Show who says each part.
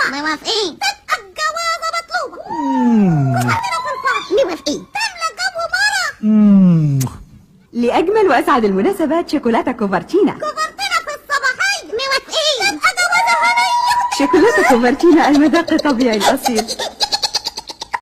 Speaker 1: موافقين. تبقى الجوازة مطلوبة. كوفرتينا في الفرح. موافقين. تملى جو مرة.
Speaker 2: لأجمل وأسعد المناسبات شوكولاتة كوفرتينا.
Speaker 1: كوفرتينا في الصباحية. موافقين. تبقى جوازة هنية.
Speaker 2: شوكولاتة كوفرتينا المذاق الطبيعي الأصيل.